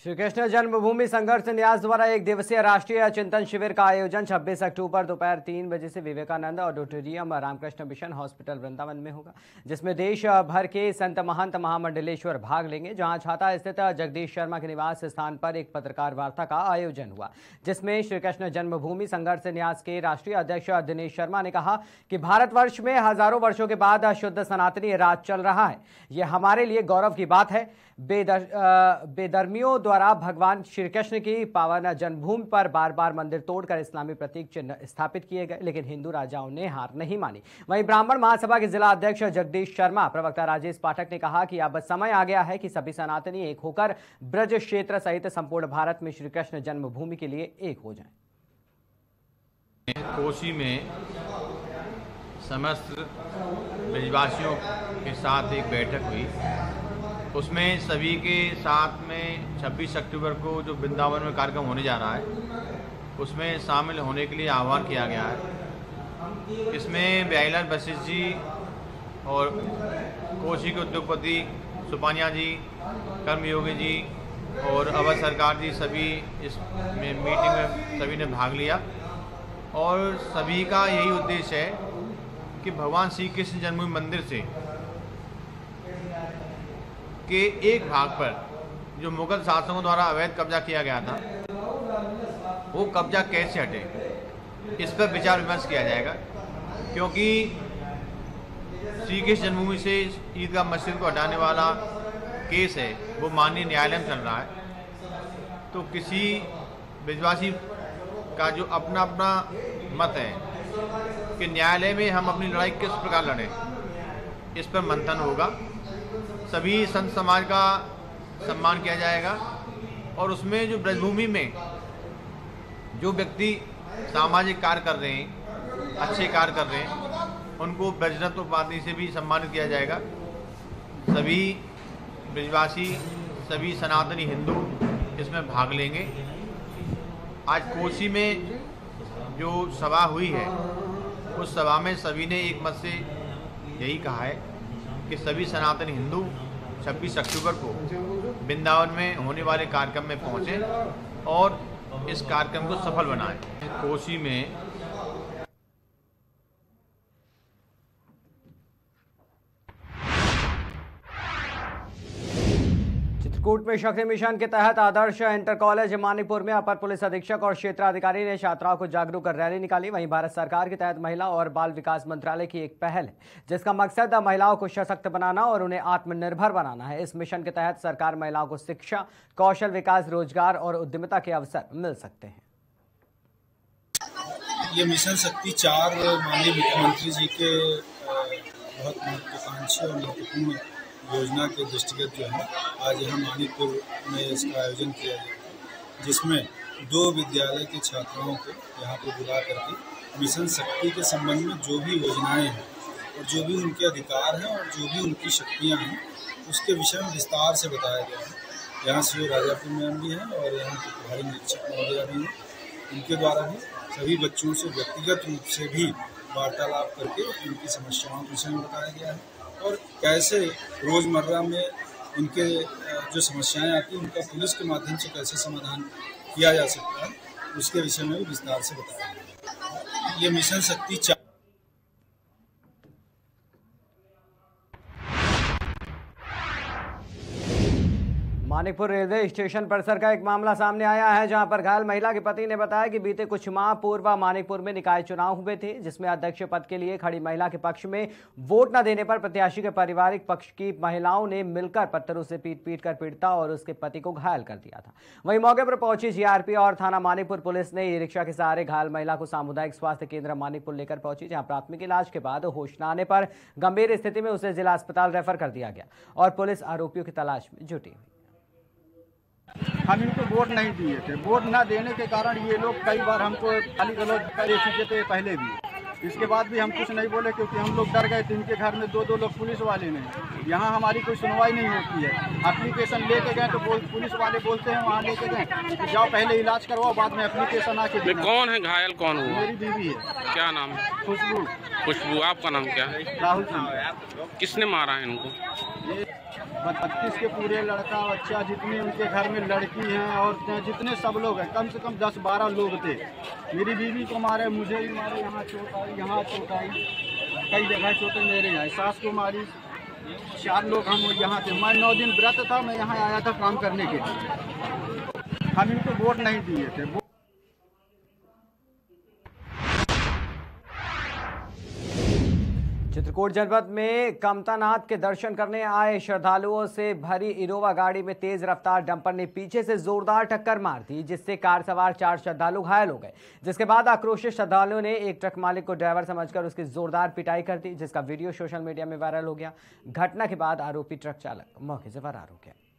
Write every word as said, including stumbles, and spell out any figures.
श्री कृष्ण जन्मभूमि संघर्ष न्यास द्वारा एक दिवसीय राष्ट्रीय चिंतन शिविर का आयोजन छब्बीस अक्टूबर दोपहर तीन बजे से Vivekananda auditorium Ramakrishna mission hospital Vrindavan में होगा, जिसमें देश भर के संत महंत महामंडलेश्वर भाग लेंगे। जहां छाता स्थित जगदीश शर्मा के निवास स्थान पर एक पत्रकार वार्ता का आयोजन हुआ, जिसमें श्री कृष्ण जन्मभूमि संघर्ष न्यास के राष्ट्रीय अध्यक्ष दिनेश शर्मा ने कहा कि भारतवर्ष में हजारों वर्षों के बाद शुद्ध सनातनी राज चल रहा है। यह हमारे लिए गौरव की बात है। बेदर, बेदर्मियों द्वारा भगवान श्री कृष्ण की पावन जन्मभूमि पर बार बार मंदिर तोड़कर इस्लामी प्रतीक चिन्ह स्थापित किए गए, लेकिन हिंदू राजाओं ने हार नहीं मानी। वहीं ब्राह्मण महासभा के जिला अध्यक्ष जगदीश शर्मा, प्रवक्ता राजेश पाठक ने कहा कि अब समय आ गया है कि सभी सनातनी एक होकर ब्रज क्षेत्र सहित संपूर्ण भारत में श्री कृष्ण जन्मभूमि के लिए एक हो जाएं। कोसी में समस्त ब्रजवासियों के साथ एक बैठक हुई, उसमें सभी के साथ में छब्बीस अक्टूबर को जो वृंदावन में कार्यक्रम होने जा रहा है उसमें शामिल होने के लिए आह्वान किया गया है। इसमें बिहारीलाल वशिष्ठ जी और कोसी के उद्योगपति सुपानिया जी, कर्मयोगी जी और अवध सरकार जी सभी इस में मीटिंग में सभी ने भाग लिया और सभी का यही उद्देश्य है कि भगवान श्री कृष्ण जन्मभूमि मंदिर से के एक भाग पर जो मुगल शासकों द्वारा अवैध कब्जा किया गया था वो कब्जा कैसे हटे, इस पर विचार विमर्श किया जाएगा। क्योंकि श्री कृष्ण जन्मभूमि से ईदगाह मस्जिद को हटाने वाला केस है वो माननीय न्यायालय में चल रहा है, तो किसी ब्रजवासी का जो अपना अपना मत है कि न्यायालय में हम अपनी लड़ाई किस प्रकार लड़ें, इस पर मंथन होगा। सभी संत समाज का सम्मान किया जाएगा और उसमें जो ब्रजभूमि में जो व्यक्ति सामाजिक कार्य कर रहे हैं, अच्छे कार्य कर रहे हैं, उनको ब्रजरत्न उपाधि से भी सम्मानित किया जाएगा। सभी ब्रजवासी, सभी सनातनी हिंदू इसमें भाग लेंगे। आज कोसी में जो सभा हुई है उस सभा में सभी ने एक मत से यही कहा है कि सभी सनातनी हिंदू छब्बीस अक्टूबर को वृंदावन में होने वाले कार्यक्रम में पहुंचें और इस कार्यक्रम को सफल बनाएं। कोसी में चित्रकूट में शक्ति मिशन के तहत आदर्श इंटर कॉलेज मानिकपुर में अपर पुलिस अधीक्षक और क्षेत्राधिकारी ने छात्राओं को जागरूक कर रैली निकाली। वहीं भारत सरकार के तहत महिला और बाल विकास मंत्रालय की एक पहल है जिसका मकसद महिलाओं को सशक्त बनाना और उन्हें आत्मनिर्भर बनाना है। इस मिशन के तहत सरकार महिलाओं को शिक्षा, कौशल विकास, रोजगार और उद्यमिता के अवसर मिल सकते हैं। ये मिशन शक्ति चार माननीय मुख्यमंत्री जी के बहुत महत्वाकांक्षी और महत्वपूर्ण योजना के दृष्टिगत जो है आज यहाँ मानिकपुर में इसका आयोजन किया गया, जिसमें दो विद्यालय के छात्राओं को यहाँ पर बुला करके मिशन शक्ति के संबंध में जो भी योजनाएं हैं और जो भी उनके अधिकार हैं और जो भी उनकी शक्तियाँ हैं उसके विषय में विस्तार से बताया गया है। यहाँ से राजापुर मैम भी हैं और यहाँ के प्रभारी निरीक्षक महोदया भी हैं, इनके द्वारा भी सभी बच्चों से व्यक्तिगत रूप से भी वार्तालाप करके उनकी समस्याओं के विषय में बताया गया है और कैसे रोज़मर्रा में उनके जो समस्याएं आती हैं उनका पुलिस के माध्यम से कैसे समाधान किया जा सकता है उसके विषय में भी विस्तार से बताया गया। ये मिशन शक्ति चार मानिकपुर रेलवे स्टेशन परिसर का एक मामला सामने आया है, जहां पर घायल महिला के पति ने बताया कि बीते कुछ माह पूर्व मानिकपुर में निकाय चुनाव हुए थे, जिसमें अध्यक्ष पद के लिए खड़ी महिला के पक्ष में वोट न देने पर प्रत्याशी के पारिवारिक पक्ष की महिलाओं ने मिलकर पत्थरों से पीट पीट कर पीड़िता और उसके पति को घायल कर दिया था। वहीं मौके पर पहुंची जीआरपी और थाना मानिकपुर पुलिस ने ई रिक्शा के सहारे घायल महिला को सामुदायिक स्वास्थ्य केंद्र मानिकपुर लेकर पहुंची, जहां प्राथमिक इलाज के बाद होश न आने पर गंभीर स्थिति में उसे जिला अस्पताल रेफर कर दिया गया और पुलिस आरोपियों की तलाश में जुटी। हम इनको वोट नहीं दिए थे। वोट न देने के कारण ये लोग कई बार हमको गाली गलौज कर चुके थे पहले भी, इसके बाद भी हम कुछ नहीं बोले क्योंकि हम लोग डर गए थे। इनके घर में दो दो लोग पुलिस वाले ने, यहाँ हमारी कोई सुनवाई नहीं होती है। एप्लीकेशन लेके गए तो बोल पुलिस वाले बोलते हैं वहाँ लेके गए कि जाओ पहले इलाज करवाओ बाद में एप्लीकेशन आके देना। कौन है घायल? कौन हुआ? मेरी बीवी है। क्या नाम है? खुशबू। खुशबू। आपका नाम क्या है? राहुल सिंह। किसने मारा है इनको? बत्तीस के पूरे लड़का बच्चा जितने उनके घर में लड़की हैं और जितने सब लोग हैं, कम से कम दस बारह लोग थे। मेरी बीवी को मारे, मुझे भी मारे, यहाँ चोट आई, यहाँ चोट आई, कई जगह चोटें मेरे यहाँ, सास को मारी। चार लोग हम यहाँ थे। मैं नौ दिन व्रत था, मैं यहाँ आया था काम करने के लिए। हम इनको वोट नहीं दिए थे। चित्रकूट जनपद में कमतानाथ के दर्शन करने आए श्रद्धालुओं से भरी इनोवा गाड़ी में तेज रफ्तार डंपर ने पीछे से जोरदार टक्कर मार दी, जिससे कार सवार चार श्रद्धालु घायल हो गए। जिसके बाद आक्रोशित श्रद्धालुओं ने एक ट्रक मालिक को ड्राइवर समझकर उसकी जोरदार पिटाई कर दी, जिसका वीडियो सोशल मीडिया में वायरल हो गया। घटना के बाद आरोपी ट्रक चालक मौके से फरार हो गया।